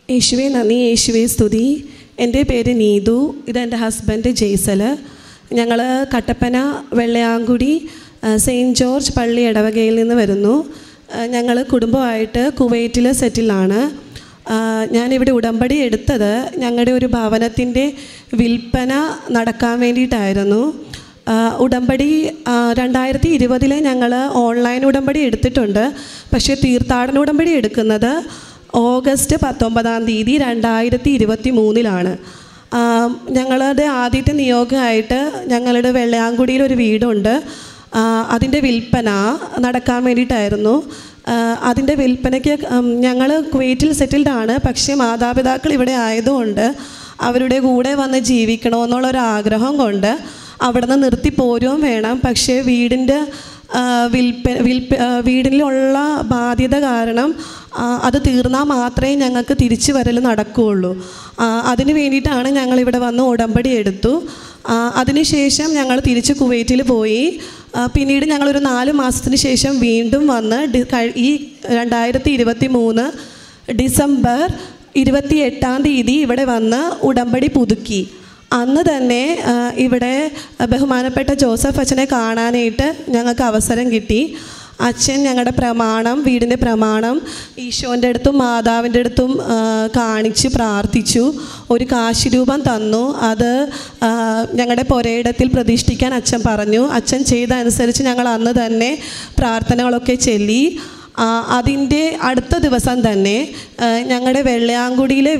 യേശുവേ നന്ദി, യേശുവേ സ്തുതി. എൻ്റെ പേര് നീതു, ഇതെൻ്റെ ഹസ്ബൻഡ് ജെയ്സൽ. ഞങ്ങൾ കട്ടപ്പന വെള്ളയാങ്കുടി സെയിൻറ്റ് ജോർജ് പള്ളി ഇടവകയിൽ നിന്ന് വരുന്നു. ഞങ്ങൾ കുടുംബമായിട്ട് കുവൈറ്റിൽ സെറ്റിലാണ്. ഞാനിവിടെ ഉടമ്പടി എടുത്തത് ഞങ്ങളുടെ ഒരു ഭവനത്തിൻ്റെ വിൽപ്പന നടക്കാൻ വേണ്ടിയിട്ടായിരുന്നു. ഉടമ്പടി 2020 ഞങ്ങൾ ഓൺലൈൻ ഉടമ്പടി എടുത്തിട്ടുണ്ട്. പക്ഷേ തീർത്ഥാടന ഉടമ്പടി എടുക്കുന്നത് ഓഗസ്റ്റ് 19 2023 ഞങ്ങളുടെ ആദ്യത്തെ നിയോഗമായിട്ട് ഞങ്ങളുടെ വെള്ളയാങ്കുടിയിലൊരു വീടുണ്ട്. അതിൻ്റെ വിൽപ്പന നടക്കാൻ വേണ്ടിയിട്ടായിരുന്നു. അതിൻ്റെ വിൽപ്പനയ്ക്ക് ഞങ്ങൾ കുവൈറ്റിൽ സെറ്റിൽഡാണ്. പക്ഷേ മാതാപിതാക്കൾ ഇവിടെ ആയതുകൊണ്ട് അവരുടെ കൂടെ വന്ന് ജീവിക്കണമെന്നുള്ളൊരാഗ്രഹം കൊണ്ട് അവിടെ നിന്ന് നിർത്തിപ്പോരുകയും വേണം. പക്ഷേ വീടിലുള്ള ബാധ്യത കാരണം അത് തീർന്നാൽ മാത്രമേ ഞങ്ങൾക്ക് തിരിച്ചു വരൽ നടക്കുകയുള്ളൂ. അതിന് വേണ്ടിയിട്ടാണ് ഞങ്ങളിവിടെ വന്ന് ഉടമ്പടി എടുത്തു. അതിനുശേഷം ഞങ്ങൾ തിരിച്ച് കുവൈറ്റിൽ പോയി. പിന്നീട് ഞങ്ങളൊരു 4 മാസത്തിന് ശേഷം വീണ്ടും വന്ന് ഈ 2023 ഡിസംബർ 28 ഇവിടെ വന്ന് ഉടമ്പടി പുതുക്കി. അന്ന് തന്നെ ഇവിടെ ബഹുമാനപ്പെട്ട ജോസഫ് അച്ഛനെ കാണാനായിട്ട് ഞങ്ങൾക്ക് അവസരം കിട്ടി. അച്ഛൻ ഞങ്ങളുടെ പ്രമാണം, വീടിൻ്റെ പ്രമാണം ഈശോൻ്റെ അടുത്തും മാതാവിൻ്റെ അടുത്തും കാണിച്ച് പ്രാർത്ഥിച്ചു. ഒരു കാശ് രൂപം തന്നു. അത് ഞങ്ങളുടെ പുരയിടത്തിൽ പ്രതിഷ്ഠിക്കാൻ അച്ഛൻ പറഞ്ഞു. അച്ഛൻ ചെയ്ത അനുസരിച്ച് ഞങ്ങൾ അന്ന് തന്നെ പ്രാർത്ഥനകളൊക്കെ ചൊല്ലി. അതിൻ്റെ അടുത്ത ദിവസം തന്നെ ഞങ്ങളുടെ വെള്ളയാങ്കുടിയിലെ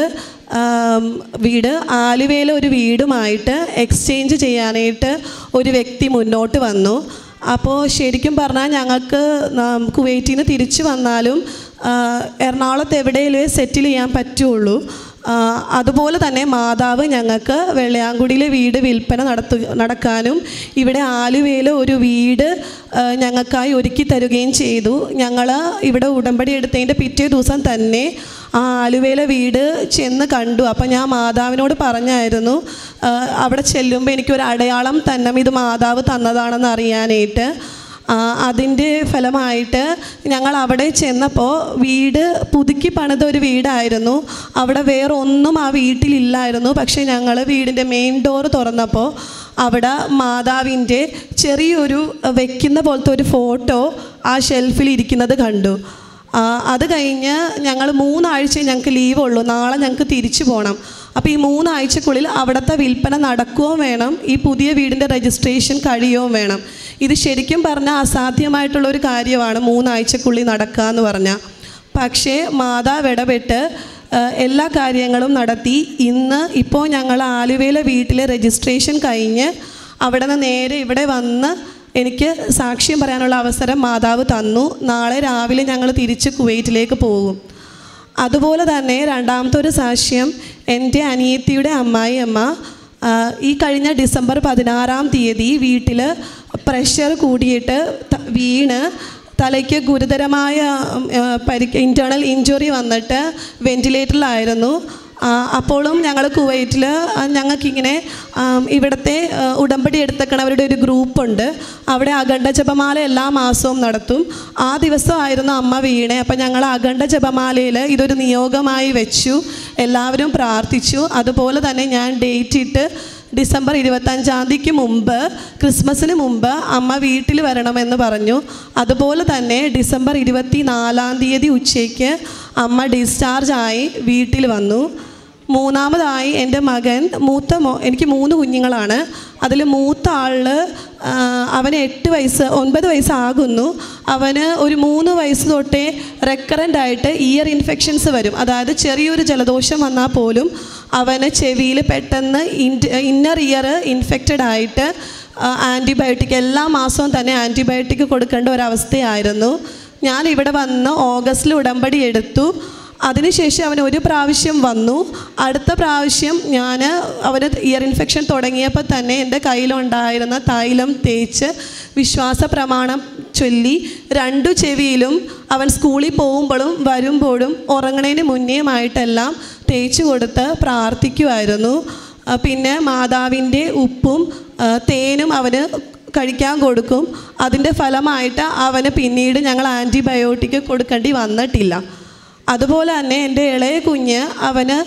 വീട് ആലുവയിലെ ഒരു വീടുമായിട്ട് എക്സ്ചേഞ്ച് ചെയ്യാനായിട്ട് ഒരു വ്യക്തി മുന്നോട്ട് വന്നു. അപ്പോൾ ശരിക്കും പറഞ്ഞാൽ ഞങ്ങൾക്ക് കുവൈറ്റിൽ നിന്ന് തിരിച്ചു വന്നാലും എറണാകുളത്ത് എവിടെയെങ്കിലും സെറ്റിൽ ചെയ്യാൻ പറ്റുള്ളൂ. അതുപോലെ തന്നെ മാതാവ് ഞങ്ങൾക്ക് വെള്ളയാങ്കുടിയിലെ വീട് വിൽപ്പന നടക്കാനും ഇവിടെ ആലുവയിൽ ഒരു വീട് ഞങ്ങൾക്കായി ഒരുക്കി തരുകയും ചെയ്തു. ഞങ്ങൾ ഇവിടെ ഉടമ്പടി എടുത്തതിൻ്റെ പിറ്റേ ദിവസം തന്നെ ആ ആലുവയിലെ വീട് ചെന്ന് കണ്ടു. അപ്പം ഞാൻ മാതാവിനോട് പറഞ്ഞായിരുന്നു അവിടെ ചെല്ലുമ്പോൾ എനിക്കൊരു അടയാളം തന്നെ ഇത് മാതാവ് തന്നതാണെന്ന് അറിയാനായിട്ട്. അതിൻ്റെ ഫലമായിട്ട് ഞങ്ങൾ അവിടെ ചെന്നപ്പോൾ വീട് പുതുക്കി പണിത ഒരു വീടായിരുന്നു. അവിടെ വേറെ ഒന്നും ആ വീട്ടിലില്ലായിരുന്നു. പക്ഷേ ഞങ്ങൾ വീടിൻ്റെ മെയിൻ ഡോർ തുറന്നപ്പോൾ അവിടെ മാതാവിൻ്റെ ചെറിയൊരു വെക്കുന്ന പോലത്തെ ഒരു ഫോട്ടോ ആ ഷെൽഫിൽ ഇരിക്കുന്നത് കണ്ടു. അത് കഴിഞ്ഞ് ഞങ്ങൾ 3 ആഴ്ച ഞങ്ങൾക്ക് ലീവുള്ളൂ. നാളെ ഞങ്ങൾക്ക് തിരിച്ചു പോകണം. അപ്പോൾ ഈ 3 ആഴ്ചക്കുള്ളിൽ അവിടുത്തെ വിൽപ്പന നടക്കുകയും വേണം, ഈ പുതിയ വീടിൻ്റെ രജിസ്ട്രേഷൻ കഴിയുകയും വേണം. ഇത് ശരിക്കും പറഞ്ഞാൽ അസാധ്യമായിട്ടുള്ളൊരു കാര്യമാണ് 3 ആഴ്ചക്കുള്ളിൽ നടക്കുക എന്ന് പറഞ്ഞാൽ. പക്ഷേ മാതാവ് ഇടപെട്ട് എല്ലാ കാര്യങ്ങളും നടത്തി. ഇപ്പോൾ ഞങ്ങൾ ആലുവയിലെ വീട്ടിലെ രജിസ്ട്രേഷൻ കഴിഞ്ഞ് അവിടെ നിന്ന് നേരെ ഇവിടെ വന്ന് എനിക്ക് സാക്ഷ്യം പറയാനുള്ള അവസരം മാതാവ് തന്നു. നാളെ രാവിലെ ഞങ്ങൾ തിരിച്ച് കുവൈറ്റിലേക്ക് പോകും. അതുപോലെ തന്നെ രണ്ടാമത്തെ ഒരു സാക്ഷ്യം, എൻ്റെ അനിയത്തിയുടെ അമ്മായിയമ്മ ഈ കഴിഞ്ഞ ഡിസംബർ 16 വീട്ടിൽ പ്രഷർ കൂടിയിട്ട് വീണ് തലയ്ക്ക് ഗുരുതരമായ ഇൻറ്റേർണൽ ഇഞ്ചുറി വന്നിട്ട് വെൻറ്റിലേറ്ററിലായിരുന്നു. അപ്പോഴും ഞങ്ങൾ കുവൈറ്റിൽ ഞങ്ങൾക്കിങ്ങനെ ഇവിടുത്തെ ഉടമ്പടി എടുത്തേക്കണവരുടെ ഒരു ഗ്രൂപ്പുണ്ട്. അവിടെ അഖണ്ഡ ജപമാല എല്ലാ മാസവും നടത്തും. ആ ദിവസമായിരുന്നു അമ്മ വീണേ. അപ്പം ഞങ്ങൾ അഖണ്ഡ ജപമാലയിൽ ഇതൊരു നിയോഗമായി വെച്ചു. എല്ലാവരും പ്രാർത്ഥിച്ചു. അതുപോലെ തന്നെ ഞാൻ ഡേറ്റ് ഇട്ട് ഡിസംബർ 25 മുമ്പ്, ക്രിസ്മസിന് മുമ്പ് അമ്മ വീട്ടിൽ വരണമെന്ന് പറഞ്ഞു. അതുപോലെ തന്നെ ഡിസംബർ 24 ഉച്ചയ്ക്ക് അമ്മ ഡിസ്ചാർജായി വീട്ടിൽ വന്നു. മൂന്നാമതായി എൻ്റെ മകൻ എനിക്ക് 3 കുഞ്ഞുങ്ങളാണ്. അതിൽ മൂത്ത ആളിൽ അവന് 9 വയസ്സാകുന്നു. അവന് ഒരു 3 വയസ്സ് തൊട്ടേ റെക്കറൻ്റായിട്ട് ഇയർ ഇൻഫെക്ഷൻസ് വരും. അതായത് ചെറിയൊരു ജലദോഷം വന്നാൽ പോലും അവന് ചെവിയിൽ പെട്ടെന്ന് ഇന്നർ ഇയർ ഇൻഫെക്റ്റഡ് ആയിട്ട് ആൻറ്റിബയോട്ടിക് എല്ലാ മാസവും തന്നെ ആൻറ്റിബയോട്ടിക് കൊടുക്കേണ്ട ഒരവസ്ഥയായിരുന്നു. ഞാൻ ഇവിടെ വന്ന് ഓഗസ്റ്റിൽ ഉടമ്പടി എടുത്തു. അതിനുശേഷം അവന് ഒരു പ്രാവശ്യം വന്നു. അടുത്ത പ്രാവശ്യം അവന് ഇയർ ഇൻഫെക്ഷൻ തുടങ്ങിയപ്പോൾ തന്നെ എൻ്റെ കയ്യിലുണ്ടായിരുന്ന തൈലം തേച്ച് വിശ്വാസ പ്രമാണം ചൊല്ലി 2 ചെവിയിലും അവൻ സ്കൂളിൽ പോകുമ്പോഴും വരുമ്പോഴും ഉറങ്ങണതിന് മുന്നേയുമായിട്ടെല്ലാം തേച്ച് കൊടുത്ത് പ്രാർത്ഥിക്കുമായിരുന്നു. പിന്നെ മാതാവിൻ്റെ ഉപ്പും തേനും അവന് കഴിക്കാൻ കൊടുക്കും. അതിൻ്റെ ഫലമായിട്ട് അവന് പിന്നീട് ഞങ്ങൾ ആൻറ്റിബയോട്ടിക് കൊടുക്കേണ്ടി വന്നിട്ടില്ല. അതുപോലെ തന്നെ എൻ്റെ ഇളയ കുഞ്ഞ് അവന്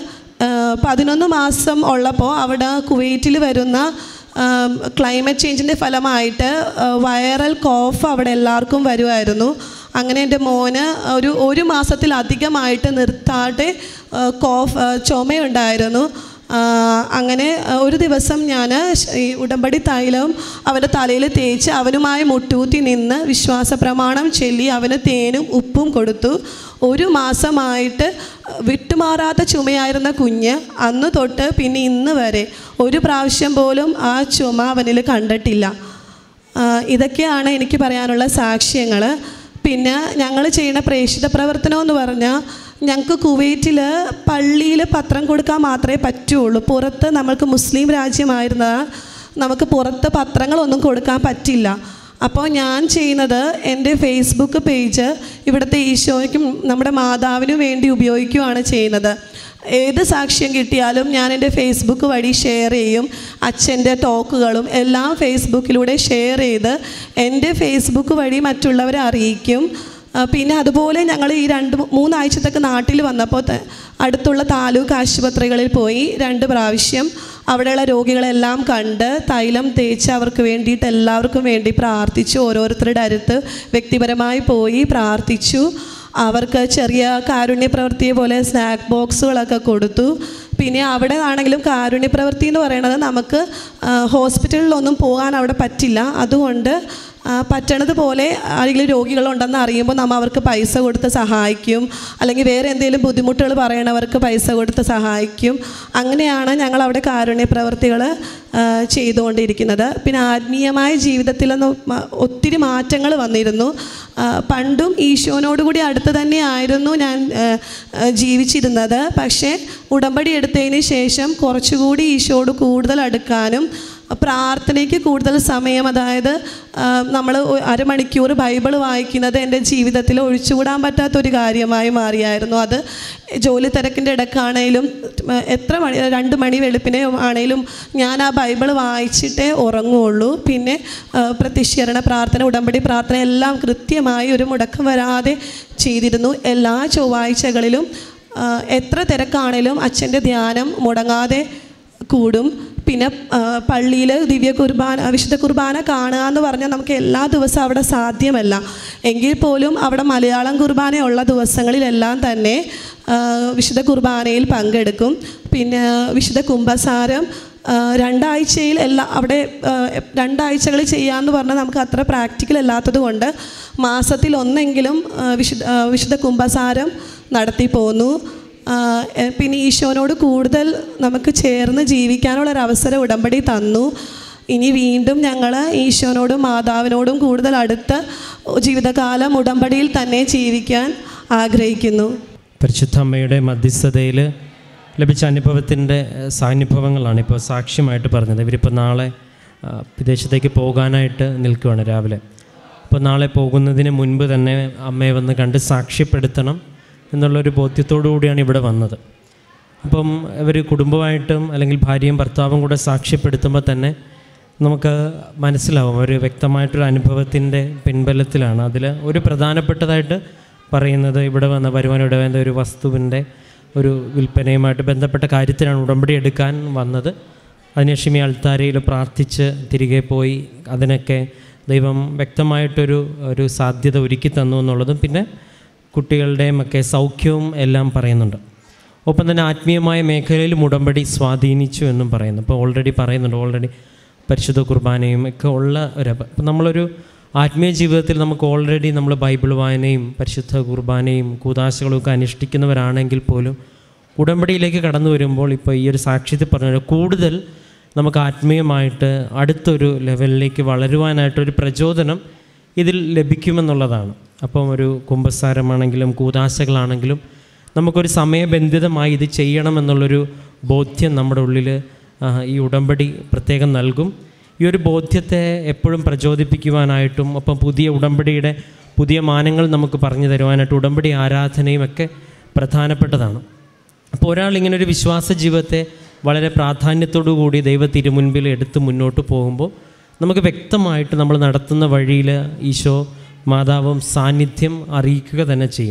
11 മാസം ഉള്ളപ്പോൾ അവിടെ കുവൈറ്റിൽ വരുന്ന ക്ലൈമറ്റ് ചേഞ്ചിൻ്റെ ഫലമായിട്ട് വൈറൽ കോഫ് അവിടെ എല്ലാവർക്കും വരുമായിരുന്നു. അങ്ങനെ എൻ്റെ മോന് ഒരു മാസത്തിലധികമായിട്ട് നിർത്താതെ ചുമയുണ്ടായിരുന്നു. അങ്ങനെ ഒരു ദിവസം ഞാൻ ഈ ഉടമ്പടി തൈലം അവൻ്റെ തലയിൽ തേച്ച് അവനുമായി മുട്ടൂത്തി നിന്ന് വിശ്വാസ പ്രമാണം ചൊല്ലി അവന് തേനും ഉപ്പും കൊടുത്തു. 1 മാസമായിട്ട് വിട്ടുമാറാത്ത ചുമയായിരുന്ന കുഞ്ഞ് അന്ന് തൊട്ട് പിന്നെ ഇന്ന് വരെ ഒരു പ്രാവശ്യം പോലും ആ ചുമ അവനിൽ കണ്ടിട്ടില്ല. ഇതൊക്കെയാണ് എനിക്ക് പറയാനുള്ള സാക്ഷ്യങ്ങൾ. പിന്നെ ഞങ്ങൾ ചെയ്യുന്ന പ്രേക്ഷിത പ്രവർത്തനം എന്ന് പറഞ്ഞാൽ ഞങ്ങൾക്ക് കുവൈറ്റിൽ പള്ളിയിൽ പത്രം കൊടുക്കാൻ മാത്രമേ പറ്റുള്ളൂ. പുറത്ത് നമ്മൾക്ക് മുസ്ലിം രാജ്യമായിരുന്നാൽ നമുക്ക് പുറത്ത് പത്രങ്ങളൊന്നും കൊടുക്കാൻ പറ്റില്ല. അപ്പോൾ ഞാൻ ചെയ്യുന്നത് എൻ്റെ ഫേസ്ബുക്ക് പേജ് ഇവിടുത്തെ ഈശോയ്ക്കും നമ്മുടെ മാതാവിനും വേണ്ടി ഉപയോഗിക്കുകയാണ് ചെയ്യുന്നത്. ഏത് സാക്ഷ്യം കിട്ടിയാലും ഞാൻ എൻ്റെ ഫേസ്ബുക്ക് വഴി ഷെയർ ചെയ്യും. അച്ഛൻ്റെ ടോക്കുകളും എല്ലാം ഫേസ്ബുക്കിലൂടെ ഷെയർ ചെയ്ത് എൻ്റെ ഫേസ്ബുക്ക് വഴി മറ്റുള്ളവരെ അറിയിക്കും. പിന്നെ അതുപോലെ ഞങ്ങൾ ഈ 2-3 ആഴ്ചത്തേക്ക് നാട്ടിൽ വന്നപ്പോൾ അടുത്തുള്ള താലൂക്ക് ആശുപത്രികളിൽ പോയി 2 പ്രാവശ്യം അവിടെയുള്ള രോഗികളെല്ലാം കണ്ട് തൈലം തേച്ച് അവർക്ക് വേണ്ടിയിട്ട് എല്ലാവർക്കും വേണ്ടി പ്രാർത്ഥിച്ചു. ഓരോരുത്തരുടെ അടുത്ത് വ്യക്തിപരമായി പോയി പ്രാർത്ഥിച്ചു. അവർക്ക് ചെറിയ കാരുണ്യ പ്രവൃത്തിയെ പോലെ സ്നാക്ക് ബോക്സുകളൊക്കെ കൊടുത്തു. പിന്നെ അവിടെ ആണെങ്കിലും കാരുണ്യ പ്രവൃത്തി എന്ന് പറയുന്നത് നമുക്ക് ഹോസ്പിറ്റലിലൊന്നും പോകാൻ അവിടെ പറ്റില്ല. അതുകൊണ്ട് പറ്റണത് പോലെ ആരെങ്കിലും രോഗികളുണ്ടെന്ന് അറിയുമ്പോൾ നമ്മൾ അവർക്ക് പൈസ കൊടുത്ത് സഹായിക്കും. അല്ലെങ്കിൽ വേറെ എന്തെങ്കിലും ബുദ്ധിമുട്ടുകൾ പറയണവർക്ക് പൈസ കൊടുത്ത് സഹായിക്കും. അങ്ങനെയാണ് ഞങ്ങൾ അവിടെ കാരുണ്യ പ്രവൃത്തികൾ ചെയ്തുകൊണ്ടിരിക്കുന്നത്. പിന്നെ ആത്മീയമായ ജീവിതത്തിലൊന്ന് ഒത്തിരി മാറ്റങ്ങൾ വന്നിരുന്നു. പണ്ടും ഈശോനോടുകൂടി അടുത്ത് തന്നെയായിരുന്നു ഞാൻ ജീവിച്ചിരുന്നത്. പക്ഷേ ഉടമ്പടി എടുത്തതിന് ശേഷം കുറച്ചുകൂടി ഈശോയോട് കൂടുതൽ അടുക്കാനും പ്രാർത്ഥനയ്ക്ക് കൂടുതൽ സമയം, അതായത് നമ്മൾ അരമണിക്കൂർ ബൈബിൾ വായിക്കുന്നത് എൻ്റെ ജീവിതത്തിൽ ഒഴിച്ചുകൂടാൻ പറ്റാത്തൊരു കാര്യമായി മാറിയായിരുന്നു. അത് ജോലി തിരക്കിൻ്റെ ഇടയ്ക്കാണേലും എത്ര മണി 2 മണി വെളുപ്പിനെ ആണേലും ഞാൻ ആ ബൈബിൾ വായിച്ചിട്ടേ ഉറങ്ങുകയുള്ളൂ. പിന്നെ പ്രത്യക്ഷീകരണ പ്രാർത്ഥന, ഉടമ്പടി പ്രാർത്ഥന എല്ലാം കൃത്യമായി ഒരു മുടക്കം വരാതെ ചെയ്തിരുന്നു. എല്ലാ ചൊവ്വാഴ്ചകളിലും എത്ര തിരക്കാണേലും അച്ഛൻ്റെ ധ്യാനം മുടങ്ങാതെ കൂടും. പിന്നെ പള്ളിയിൽ വിശുദ്ധ കുർബാന കാണുക എന്ന് പറഞ്ഞാൽ നമുക്ക് എല്ലാ ദിവസവും അവിടെ സാധ്യമല്ല. എങ്കിൽ പോലും അവിടെ മലയാളം കുർബാനയുള്ള ദിവസങ്ങളിലെല്ലാം തന്നെ വിശുദ്ധ കുർബാനയിൽ പങ്കെടുക്കും. പിന്നെ വിശുദ്ധ കുംഭസാരം 2 ആഴ്ചയിൽ അവിടെ 2 ആഴ്ചകളിൽ ചെയ്യാമെന്ന് പറഞ്ഞാൽ നമുക്ക് അത്ര പ്രാക്ടിക്കൽ അല്ലാത്തത് കൊണ്ട് മാസത്തിൽ ഒന്നെങ്കിലും വിശുദ്ധ കുംഭസാരം നടത്തി പോന്നു. പിന്നെ ഈശോനോട് കൂടുതൽ നമുക്ക് ചേർന്ന് ജീവിക്കാനുള്ളൊരവസരം ഉടമ്പടി തന്നു. ഇനി വീണ്ടും ഞങ്ങൾ ഈശോനോടും മാതാവിനോടും കൂടുതൽ അടുത്ത് ജീവിതകാലം ഉടമ്പടിയിൽ തന്നെ ജീവിക്കാൻ ആഗ്രഹിക്കുന്നു. പരിശുദ്ധ അമ്മയുടെ മധ്യസ്ഥതയിൽ ലഭിച്ച അനുഭവത്തിൻ്റെ സാന്നിധ്യങ്ങളാണ് ഇപ്പോൾ സാക്ഷ്യമായിട്ട് പറഞ്ഞത്. ഇവരിപ്പോൾ നാളെ വിദേശത്തേക്ക് പോകാനായിട്ട് നിൽക്കുകയാണ് രാവിലെ. അപ്പോൾ നാളെ പോകുന്നതിന് മുൻപ് തന്നെ അമ്മയെ വന്ന് കണ്ട് സാക്ഷ്യപ്പെടുത്തണം എന്നുള്ളൊരു ബോധ്യത്തോടു കൂടിയാണ് ഇവിടെ വന്നത്. അപ്പം ഇവർ കുടുംബമായിട്ടും അല്ലെങ്കിൽ ഭാര്യയും ഭർത്താവും കൂടെ സാക്ഷ്യപ്പെടുത്തുമ്പോൾ തന്നെ നമുക്ക് മനസ്സിലാവും ഒരു വ്യക്തമായിട്ടൊരു അനുഭവത്തിൻ്റെ പിൻബലത്തിലാണ്. അതിൽ ഒരു പ്രധാനപ്പെട്ടതായിട്ട് പറയുന്നത് ഇവിടെ വരുവാനിവിടെ വേണ്ട ഒരു വസ്തുവിൻ്റെ ഒരു വിൽപ്പനയുമായിട്ട് ബന്ധപ്പെട്ട കാര്യത്തിലാണ് ഉടമ്പടി എടുക്കാൻ വന്നത്. അതിനുശേഷം ഈ അൾത്താരയിൽ പ്രാർത്ഥിച്ച് തിരികെ പോയി അതിനൊക്കെ ദൈവം വ്യക്തമായിട്ടൊരു സാധ്യത ഒരുക്കി തന്നു എന്നുള്ളതും പിന്നെ കുട്ടികളുടെയും ഒക്കെ സൗഖ്യവും എല്ലാം പറയുന്നുണ്ട്. ഒപ്പം തന്നെ ആത്മീയമായ മേഖലയിലും ഉടമ്പടി സ്വാധീനിച്ചു എന്നും പറയുന്നു. അപ്പോൾ ഓൾറെഡി പരിശുദ്ധ കുർബാനയും ഒക്കെ ഉള്ള അപ്പം നമ്മളൊരു ആത്മീയ ജീവിതത്തിൽ നമുക്ക് ഓൾറെഡി നമ്മൾ ബൈബിൾ വായനയും പരിശുദ്ധ കുർബാനയും കൂദാശകളൊക്കെ അനുഷ്ഠിക്കുന്നവരാണെങ്കിൽ പോലും ഉടമ്പടിയിലേക്ക് കടന്നു വരുമ്പോൾ ഇപ്പോൾ ഈ ഒരു സാക്ഷ്യത്തിൽ പറഞ്ഞ കൂടുതൽ നമുക്ക് ആത്മീയമായിട്ട് അടുത്തൊരു ലെവലിലേക്ക് വളരുവാനായിട്ടൊരു പ്രചോദനം ഇതിൽ ലഭിക്കുമെന്നുള്ളതാണ്. അപ്പം ഒരു കുമ്പസാരമാണെങ്കിലും കൂദാശകളാണെങ്കിലും നമുക്കൊരു സമയബന്ധിതമായി ഇത് ചെയ്യണമെന്നുള്ളൊരു ബോധ്യം നമ്മുടെ ഉള്ളിൽ ഈ ഉടമ്പടി പ്രത്യേകം നൽകും. ഈ ഒരു ബോധ്യത്തെ എപ്പോഴും പ്രചോദിപ്പിക്കുവാനായിട്ടും ഒപ്പം പുതിയ ഉടമ്പടിയുടെ പുതിയ മാനങ്ങൾ നമുക്ക് പറഞ്ഞു തരുവാനായിട്ട് ഉടമ്പടി ആരാധനയും ഒക്കെ പ്രധാനപ്പെട്ടതാണ്. അപ്പോൾ ഒരാൾ ഇങ്ങനൊരു വിശ്വാസ ജീവിതത്തെ വളരെ പ്രാധാന്യത്തോടു കൂടി ദൈവ തിരുമുൻപിൽ എടുത്ത് മുന്നോട്ട് പോകുമ്പോൾ നമുക്ക് വ്യക്തമായിട്ട് നമ്മൾ നടത്തുന്ന വഴിയിൽ ഈശോ മാതാവും സാന്നിധ്യം അറിയിക്കുക തന്നെ ചെയ്യും.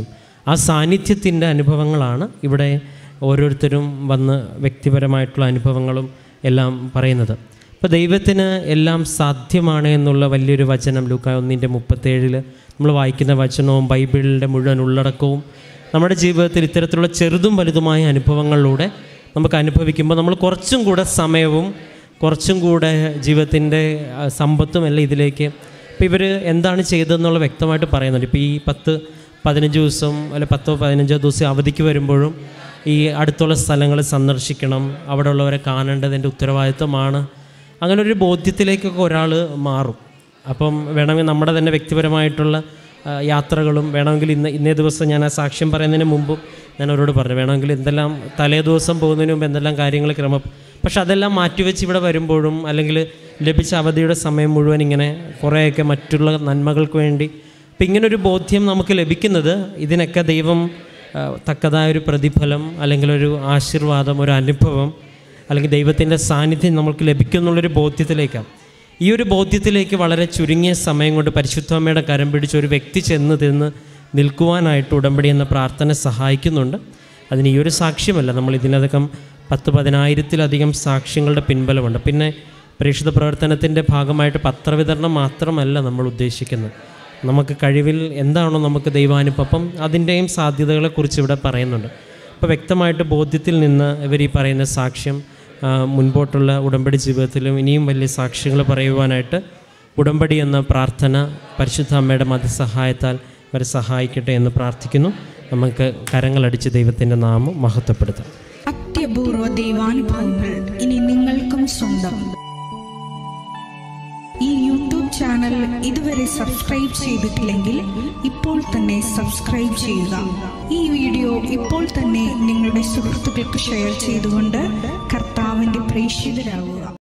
ആ സാന്നിധ്യത്തിൻ്റെ അനുഭവങ്ങളാണ് ഇവിടെ ഓരോരുത്തരും വന്ന് വ്യക്തിപരമായിട്ടുള്ള അനുഭവങ്ങളും എല്ലാം പറയുന്നത്. അപ്പോൾ ദൈവത്തിന് എല്ലാം സാധ്യമാണ് എന്നുള്ള വലിയൊരു വചനം ലൂക്കാ 1:37 നമ്മൾ വായിക്കുന്ന വചനവും ബൈബിളിൻ്റെ മുഴുവൻ ഉള്ളടക്കവും നമ്മുടെ ജീവിതത്തിൽ ഇത്തരത്തിലുള്ള ചെറുതും വലുതുമായ അനുഭവങ്ങളിലൂടെ നമുക്ക് അനുഭവിക്കുമ്പോൾ നമ്മൾ കുറച്ചും കൂടെ സമയവും കുറച്ചും കൂടെ ജീവിതത്തിൻ്റെ സമ്പത്തും എല്ലാം ഇതിലേക്ക് ഇപ്പോൾ ഇവർ എന്താണ് ചെയ്തതെന്നുള്ള വ്യക്തമായിട്ട് പറയുന്നുണ്ട്. ഇപ്പോൾ ഈ 10-15 ദിവസം അല്ലെ 10-15 ദിവസം അവധിക്ക് വരുമ്പോഴും ഈ അടുത്തുള്ള സ്ഥലങ്ങൾ സന്ദർശിക്കണം, അവിടെ ഉള്ളവരെ കാണേണ്ടതിൻ്റെ ഉത്തരവാദിത്വമാണ്. അങ്ങനെ ഒരു ബോധ്യത്തിലേക്കൊക്കെ ഒരാൾ മാറും. അപ്പം വേണമെങ്കിൽ നമ്മുടെ തന്നെ വ്യക്തിപരമായിട്ടുള്ള യാത്രകളും വേണമെങ്കിൽ ഇന്നേ ദിവസം ഞാൻ ആ സാക്ഷ്യം പറയുന്നതിന് മുമ്പും ഞാൻ അവരോട് പറഞ്ഞു, വേണമെങ്കിൽ എന്തെല്ലാം തലേ ദിവസം പോകുന്നതിന് മുമ്പ് എന്തെല്ലാം കാര്യങ്ങൾ പക്ഷെ അതെല്ലാം മാറ്റിവെച്ച് ഇവിടെ വരുമ്പോഴും അല്ലെങ്കിൽ ലഭിച്ച അവധിയുടെ സമയം മുഴുവൻ ഇങ്ങനെ കുറേയൊക്കെ മറ്റുള്ള നന്മകൾക്ക് വേണ്ടി അപ്പം ഇങ്ങനൊരു ബോധ്യം നമുക്ക് ലഭിക്കുന്നത് ഇതിനൊക്കെ ദൈവം തക്കതായൊരു പ്രതിഫലം അല്ലെങ്കിൽ ഒരു ആശീർവാദം, ഒരു അനുഭവം അല്ലെങ്കിൽ ദൈവത്തിൻ്റെ സാന്നിധ്യം നമുക്ക് ലഭിക്കുന്നുള്ളൊരു ബോധ്യത്തിലേക്കാണ്. ഈ ഒരു ബോധ്യത്തിലേക്ക് വളരെ ചുരുങ്ങിയ സമയം കൊണ്ട് പരിശുദ്ധമ്മയുടെ കരം പിടിച്ച് ഒരു വ്യക്തി ചെന്ന് നിൽക്കുവാനായിട്ട് ഉടമ്പടി എന്ന പ്രാർത്ഥന സഹായിക്കുന്നുണ്ട്. അതിന് ഈ ഒരു സാക്ഷ്യമല്ല, നമ്മൾ ഇതിനകം 10,000-ത്തിലധികം സാക്ഷ്യങ്ങളുടെ പിൻബലമുണ്ട്. പിന്നെ പ്രേക്ഷിത പ്രവർത്തനത്തിൻ്റെ ഭാഗമായിട്ട് പത്രവിതരണം മാത്രമല്ല നമ്മൾ ഉദ്ദേശിക്കുന്നത്. നമുക്ക് കഴിവിൽ എന്താണോ നമുക്ക് ദൈവാനുഭവം അതിൻ്റെയും സാധ്യതകളെക്കുറിച്ച് ഇവിടെ പറയുന്നുണ്ട്. അപ്പോൾ വ്യക്തമായിട്ട് ബോധ്യത്തിൽ നിന്ന് ഇവർ ഈ പറയുന്ന സാക്ഷ്യം മുൻപോട്ടുള്ള ഉടമ്പടി ജീവിതത്തിലും ഇനിയും വലിയ സാക്ഷ്യങ്ങൾ പറയുവാനായിട്ട് ഉടമ്പടി എന്ന പ്രാർത്ഥന പരിശുദ്ധ അമ്മയുടെ മധ്യസഹായത്താൽ ഇവരെ സഹായിക്കട്ടെ എന്ന് പ്രാർത്ഥിക്കുന്നു. നമുക്ക് കരങ്ങളടിച്ച് ദൈവത്തിൻ്റെ നാമം മഹത്വപ്പെടുത്താം. അത്യപൂർവ ദൈവാനുഭവങ്ങൾ ഇനി നിങ്ങൾക്കും സ്വന്തം. ഈ യൂട്യൂബ് ചാനൽ ഇതുവരെ സബ്സ്ക്രൈബ് ചെയ്തിട്ടില്ലെങ്കിൽ ഇപ്പോൾ തന്നെ സബ്സ്ക്രൈബ് ചെയ്യുക. ഈ വീഡിയോ ഇപ്പോൾ തന്നെ നിങ്ങളുടെ സുഹൃത്തുക്കൾക്ക് ഷെയർ ചെയ്തുകൊണ്ട് കർത്താവിൻ്റെ പ്രേക്ഷിതരാകുക.